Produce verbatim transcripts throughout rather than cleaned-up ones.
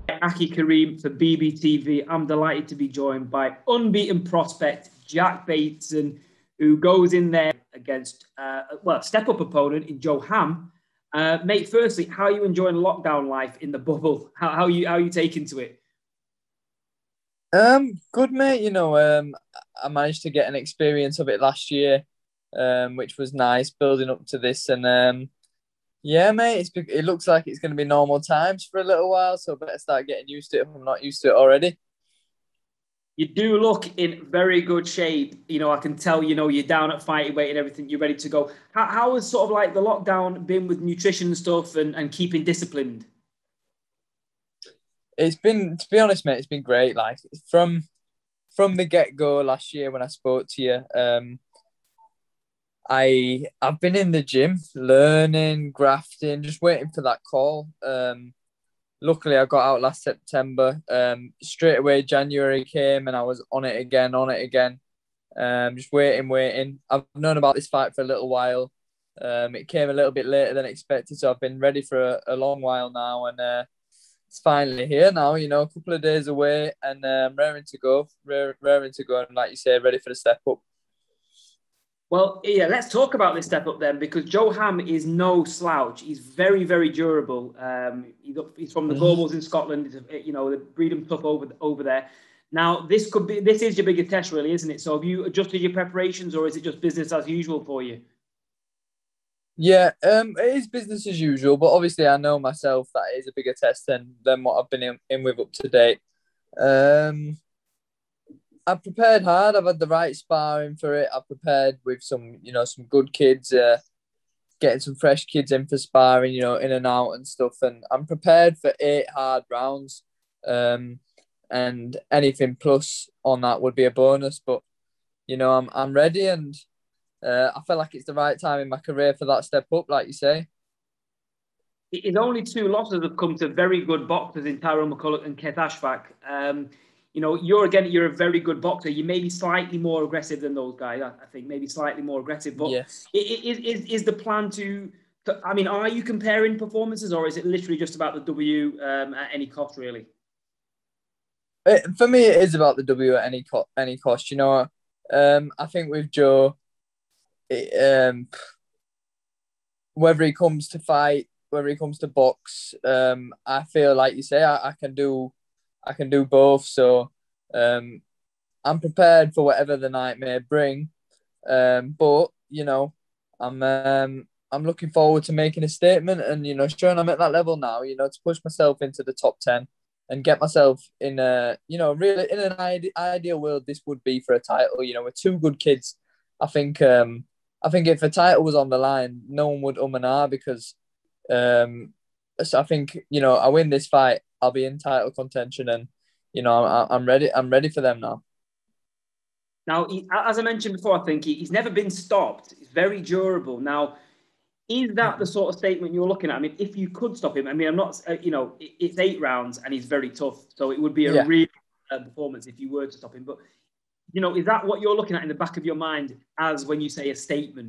Aki Kareem for B B T V. I'm delighted to be joined by unbeaten prospect Jack Bateson, who goes in there against, uh, well, step-up opponent in Joe Ham. Uh, mate, firstly, how are you enjoying lockdown life in the bubble? How, how, are, you, how are you taking to it? Um, good, mate. You know, um, I managed to get an experience of it last year, um, which was nice building up to this. And um, yeah, mate, it's, it looks like it's going to be normal times for a little while. So I better start getting used to it if I'm not used to it already. You do look in very good shape. You know, I can tell, you know, you're down at fighting weight and everything. You're ready to go. How, how has sort of like the lockdown been with nutrition and stuff and, and keeping disciplined? It's been, to be honest, mate, it's been great. Like from from the get go last year when I spoke to you, um, I I've been in the gym, learning, grafting, just waiting for that call. Um, luckily, I got out last September. Um, straight away, January came and I was on it again, on it again. Um, just waiting, waiting. I've known about this fight for a little while. Um, it came a little bit later than expected, so I've been ready for a, a long while now, and uh, it's finally here now. You know, a couple of days away, and uh, I'm raring to go, raring to go, and like you say, ready for the step up. Well, yeah, let's talk about this step up then, because Joe Ham is no slouch. He's very, very durable. Um, he's, up, he's from the Gorbals in Scotland. You know, they breed him tough over over there. Now, this could be this is your biggest test, really, isn't it? So, have you adjusted your preparations, or is it just business as usual for you? Yeah, um, it is business as usual, but obviously I know myself that it is a bigger test than than what I've been in, in with up to date. Um, I've prepared hard. I've had the right sparring for it. I've prepared with some, you know, some good kids, uh, getting some fresh kids in for sparring, you know, in and out and stuff. And I'm prepared for eight hard rounds. Um, and anything plus on that would be a bonus. But you know, I'm I'm ready, and uh, I feel like it's the right time in my career for that step up, like you say. His only two losses have come to very good boxers in Tyrone McCullough and Keith Ashfaq. Um, you know, you're again, you're a very good boxer. You may be slightly more aggressive than those guys. I, I think maybe slightly more aggressive. But Yes. is is is the plan to, to? I mean, are you comparing performances, or is it literally just about the W um, at any cost, really? It, for me, it is about the W at any co- any cost. You know, um, I think with Joe, it, um, whether he comes to fight, whether he comes to box, um, I feel like you say I, I can do, I can do both. So, um, I'm prepared for whatever the night may bring. Um, but you know, I'm um, I'm looking forward to making a statement and you know showing I'm at that level now. You know, to push myself into the top ten and get myself in a you know really in an ide- ideal world. This would be for a title. You know, with two good kids, I think um, I think if a title was on the line, no one would um and ah because um, so I think you know I win this fight, I'll be in title contention and you know I'm I'm ready. I'm ready for them now. Now, he, as I mentioned before, I think he, he's never been stopped. He's very durable. Now, is that the sort of statement you're looking at? I mean, if you could stop him, I mean, I'm not, uh, you know, it, it's eight rounds and he's very tough. So it would be a Yeah. real uh, performance if you were to stop him. But, you know, is that what you're looking at in the back of your mind as when you say a statement?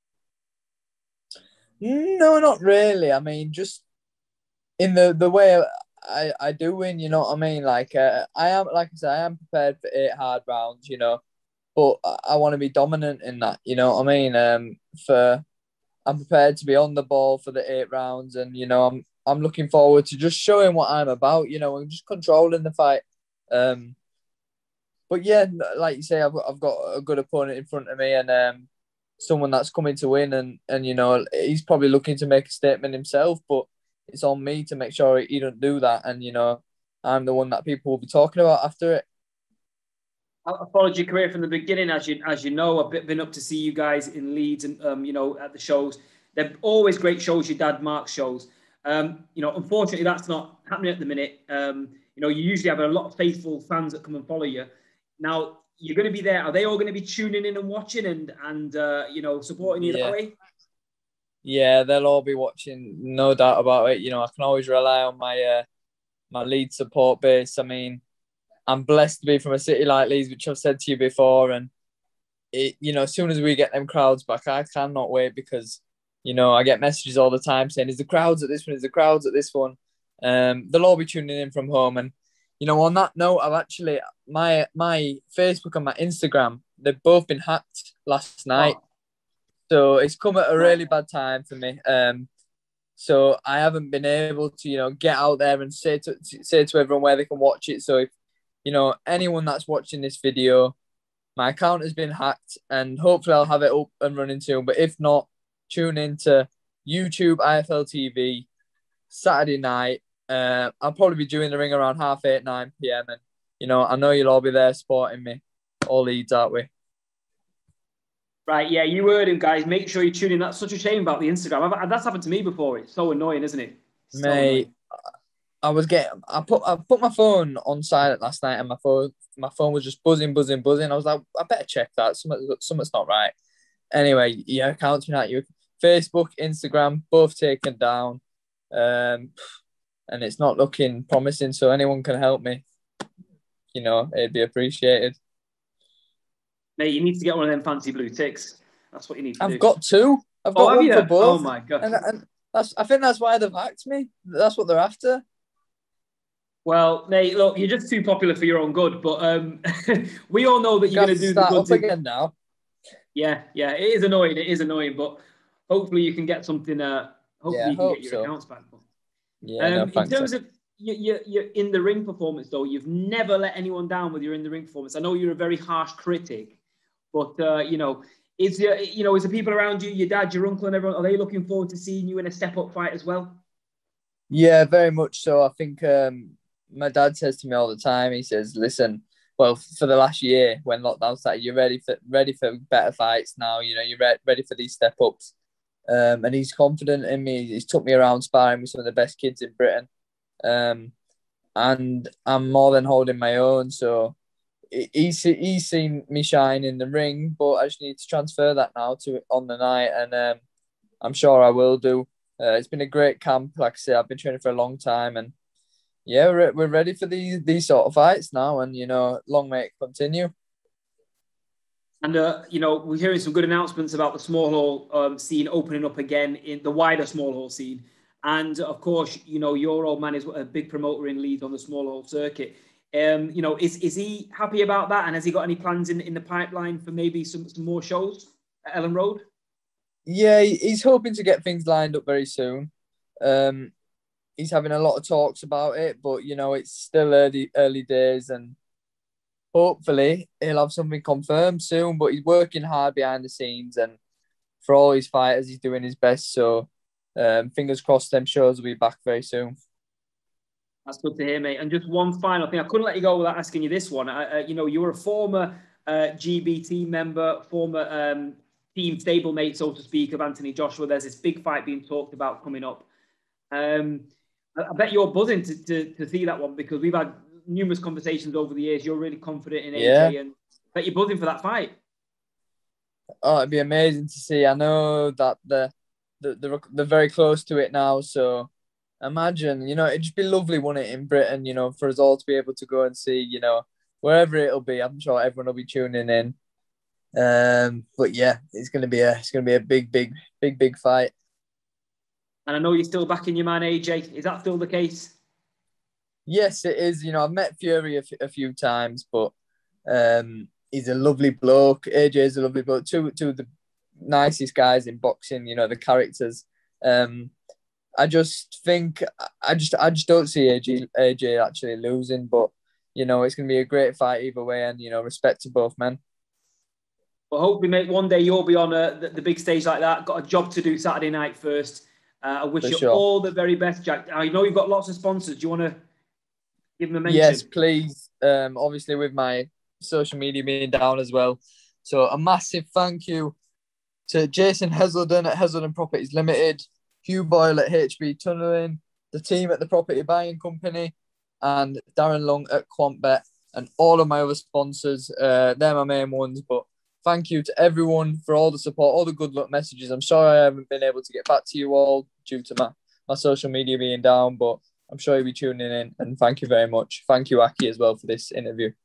No, not really. I mean, just in the the way I I do win, you know what I mean? Like uh, I am, like I said, I am prepared for eight hard rounds, you know, but I, I want to be dominant in that, you know what I mean? Um, for I'm prepared to be on the ball for the eight rounds, and you know, I'm I'm looking forward to just showing what I'm about, you know, and just controlling the fight. Um, but yeah, like you say, I've got, I've got a good opponent in front of me, and um, someone that's coming to win, and and you know, he's probably looking to make a statement himself, but it's on me to make sure he don't do that, and you know, I'm the one that people will be talking about after it. I followed your career from the beginning, as you as you know. I've been up to see you guys in Leeds and um, you know at the shows. They're always great shows. Your dad Mark shows. Um, you know, unfortunately, that's not happening at the minute. Um, you know, you usually have a lot of faithful fans that come and follow you. Now you're going to be there. Are they all going to be tuning in and watching and and uh, you know supporting you that Yeah, way? yeah, they'll all be watching, no doubt about it. You know, I can always rely on my uh, my lead support base. I mean, I'm blessed to be from a city like Leeds, which I've said to you before, and it, you know, as soon as we get them crowds back, I cannot wait because, you know, I get messages all the time saying, "Is the crowds at this one? Is the crowds at this one?" Um, they'll all be tuning in from home. And, you know, on that note, I've actually, my my Facebook and my Instagram, they've both been hacked last night. Oh. So it's come at a really bad time for me. Um, so I haven't been able to, you know, get out there and say to say to everyone where they can watch it. So if, you know, anyone that's watching this video, my account has been hacked, and hopefully I'll have it up and running soon. But if not, tune into YouTube I F L T V Saturday night. Uh, I'll probably be doing the ring around half eight, nine p.m. And, you know, I know you'll all be there supporting me. All Leeds, aren't we? Right, yeah, you heard him, guys. Make sure you tune in. That's such a shame about the Instagram. I've, that's happened to me before. It's so annoying, isn't it? It's Mate, so I was getting. I put I put my phone on silent last night, and my phone my phone was just buzzing, buzzing, buzzing. I was like, I better check that. Something something's not right. Anyway, yeah, account's been at you. Facebook, Instagram, both taken down, um, and it's not looking promising. So anyone can help me, you know, it'd be appreciated. Mate, you need to get one of them fancy blue ticks. That's what you need to I've do. I've got two. I've got oh, one for both. Oh my god! And, and that's I think that's why they've hacked me. That's what they're after. Well, mate, look, you're just too popular for your own good. But um, we all know that you're going to do the good up thing. again now. Yeah, yeah, it is annoying. It is annoying, but hopefully you can get something. Uh, hopefully yeah, you can get your so. accounts back. But, yeah, um, no, in terms so. of your, your, your in the ring performance, though, you've never let anyone down with your in the ring performance. I know you're a very harsh critic, but uh, you know, is your, you know, is the people around you, your dad, your uncle, and everyone, are they looking forward to seeing you in a step up fight as well? Yeah, very much so. I think um, my dad says to me all the time. He says, "Listen, well, for the last year when lockdown started, you're ready for ready for better fights now. You know, you're re- ready for these step ups." Um, and he's confident in me. He's took me around sparring with some of the best kids in Britain, um, and I'm more than holding my own. So he's he's seen me shine in the ring, but I just need to transfer that now to on the night, and um, I'm sure I will do. Uh, it's been a great camp. Like I say, I've been training for a long time, and yeah, we're we're ready for these these sort of fights now, and you know, long may it continue. And uh, you know, we're hearing some good announcements about the small hall um, scene opening up again in the wider small hall scene, and of course, you know, your old man is a big promoter in Leeds on the small hall circuit. Um, you know, is is he happy about that, and has he got any plans in in the pipeline for maybe some some more shows at Ellen Road? Yeah, he's hoping to get things lined up very soon. Um, he's having a lot of talks about it, but you know, it's still early early days, and hopefully he'll have something confirmed soon. But he's working hard behind the scenes, and for all his fighters, he's doing his best. So, um, fingers crossed, them shows will be back very soon. That's good to hear, mate. And just one final thing, I couldn't let you go without asking you this one. I, uh, you know, you were a former uh, G B T member, former um, team stablemate, so to speak, of Anthony Joshua. There's this big fight being talked about coming up. Um, I, I bet you're buzzing to, to, to see that one, because we've had numerous conversations over the years. You're really confident in A J, yeah. and I bet you're buzzing for that fight. Oh, it'd be amazing to see. I know that the, the, the they're very close to it now, so imagine, you know, it'd just be lovely, wouldn't it, in Britain, you know, for us all to be able to go and see, you know, wherever it'll be. I'm sure everyone will be tuning in. Um, but yeah, it's gonna be a it's gonna be a big, big, big, big fight. And I know you're still backing your man A J. Is that still the case? Yes, it is. You know, I've met Fury a, f- a few times, but um, he's a lovely bloke. A J is a lovely bloke. Two, two of the nicest guys in boxing. You know, the characters. Um, I just think I just I just don't see A J A J actually losing, but you know, it's gonna be a great fight either way, and you know, respect to both men. Well, hopefully, mate, one day you'll be on a, the, the big stage like that. Got a job to do Saturday night first. Uh, I wish For you sure. all the very best, Jack. I know you've got lots of sponsors. Do you want to give them a mention? Yes, please. Um, obviously, with my social media being down as well. So a massive thank you to Jason Heselden at Heselden Properties Limited, Hugh Boyle at H B Tunnelling, the team at the Property Buying Company, and Darren Long at QuantBet, and all of my other sponsors. Uh, they're my main ones, but thank you to everyone for all the support, all the good luck messages. I'm sorry I haven't been able to get back to you all due to my, my social media being down, but I'm sure you'll be tuning in, and thank you very much. Thank you, Aki, as well, for this interview.